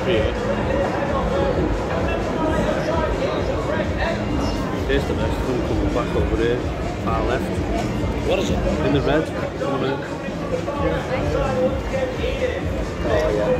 here. Here's the next one coming back over here, far left. What is it? In the red. In a minute. Oh yeah.